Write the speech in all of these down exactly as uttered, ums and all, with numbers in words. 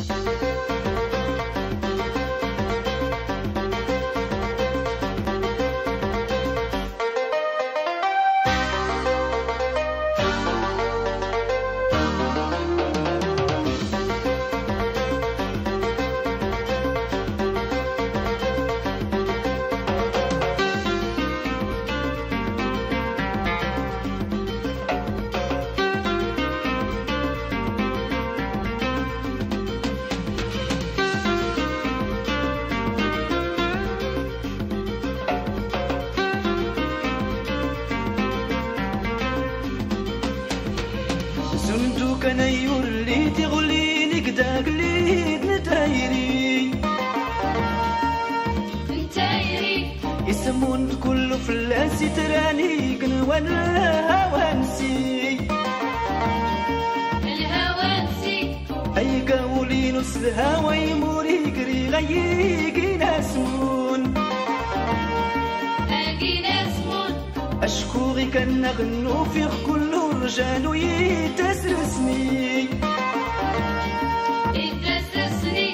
زندو كان يولي تغليني كدا قليد نتايري نتايري يسمون كل فلاسي تراني قنوانا هوانسي الهوانسي أي قولي نص الهوا يموري قري غيقي ناسمون أجي ناسمون أشكوغي كان نغنو في كل رجال يتسرسني يتسرسني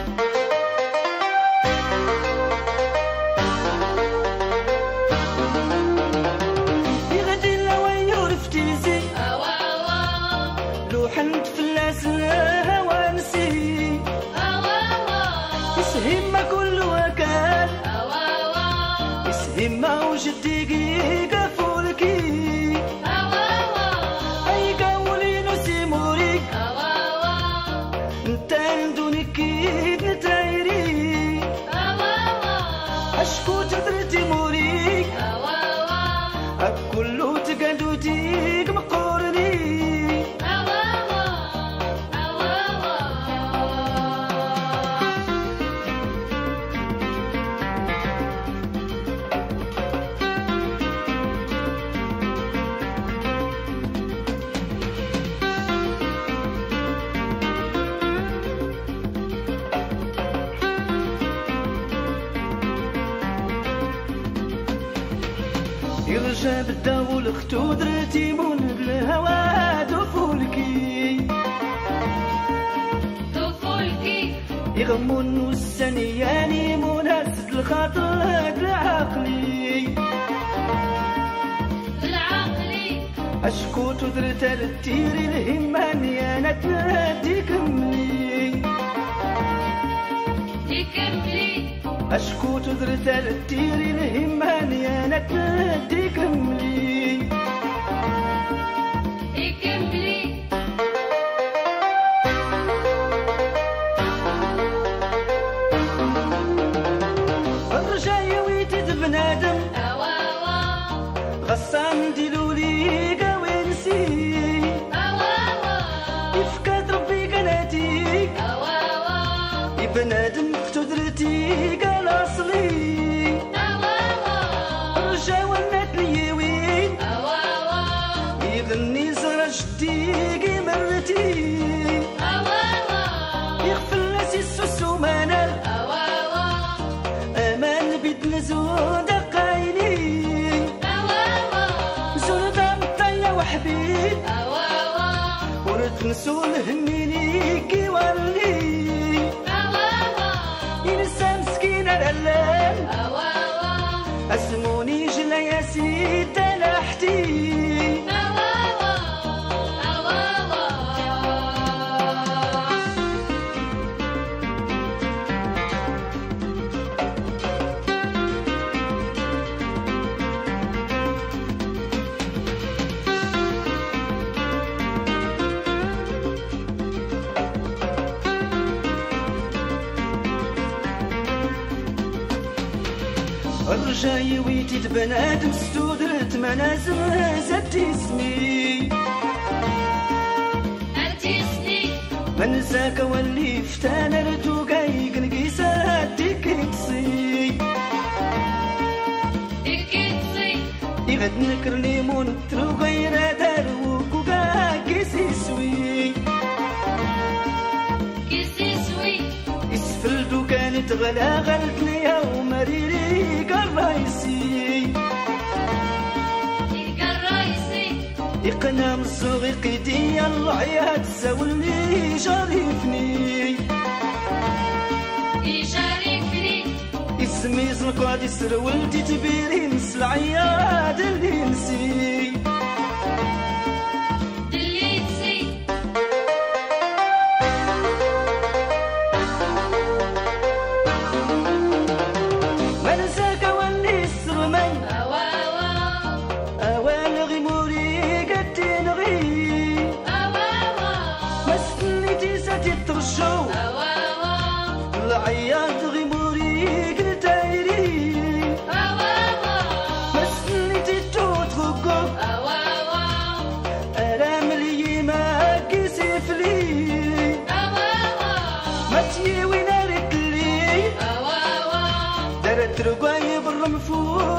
يغدي لوين يورفتيزي أوا أوا لو حنت فلاس هوانسي أوا أوا يسهم كل وكال أوا أوا يسهم وجدي قيقة فولكي أوا أوا أي قولي نسيموريك أوا أوا نتان دونك نتايري أوا أوا أشكو تدرتي موريك أوا أوا أكلو تقادو تيك مقورني أوا أوا أوا يرجع بالدول اختو درتي مون بالهوا دفولكي طفولكي يغمون والسنياني مناسد الخاطر العقلي بالعقلي أشكو تدرت التيري الهماني أنا تنادي كملي تكملي أشكو تدرت التيري الهماني أنا تنادي كملي تكملي الرجاية ويتد بنادم أوا أوا غصان ديلولي قوينسي أوا أوا يفكاد ربي قناتيك أوا أوا بنادم تدرتي قال أصلي أوا أوا الرجاوة النات وين أوا أوا يغني زرجتي مرتي أوا أوا يغفل ناسي السوسو مانال أوا أوا أمان بيد نزود قايني أوا أوا زردا مطية وحبيب أوا أوا ورد نسول هنيني كي ولي أوا أوا ينسى مسكين الألام أوا أوا أسموني جلا يا سيد لحتي أوا أوا أوا الرجاي ويتي بنادم ستودرت منازل زدت اسمي أنت اسمي من زاك واللي فتانا رتوقاي قنقيسات تكتسي تكتسي يغد نكر ليمون تروقاي رادار وكوكا كيسي سوي كيسي سوي اسفلتو كانت غلا غلتني يوم ريري قرايسي الرايسي يقنا من الصغي قيدي الله يا تساولني جريفني نقعد يسرول تتبيري نس العياد اللي نسي اللي نسي ما ننساك واللي السرمي أواوا اوان غيموري قدي نغي أواوا ما سنيتي ساتي ترشو أواوا العياد غيموري قدايري أواوا ما سنيتي توت غوكو أواوا أرام لي ما كيسيف لي أواوا ما تيوي نارك لي أواوا دارت رقاي بالرمفور